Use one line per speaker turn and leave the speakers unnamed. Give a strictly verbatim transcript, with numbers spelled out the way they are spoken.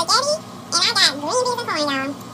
spaghetti, and I got green beans and corn, y'all.